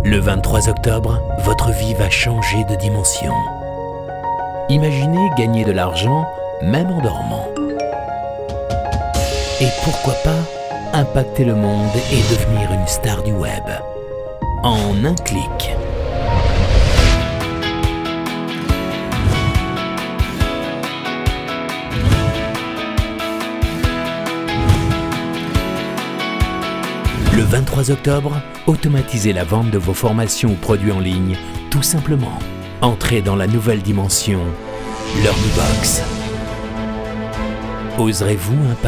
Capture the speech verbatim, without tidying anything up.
Le vingt-trois octobre, votre vie va changer de dimension. Imaginez gagner de l'argent, même en dormant. Et pourquoi pas impacter le monde et devenir une star du web. En un clic. Le vingt-trois octobre, automatisez la vente de vos formations ou produits en ligne, tout simplement. Entrez dans la nouvelle dimension, LearnyBox. Oserez-vous impacter le monde ?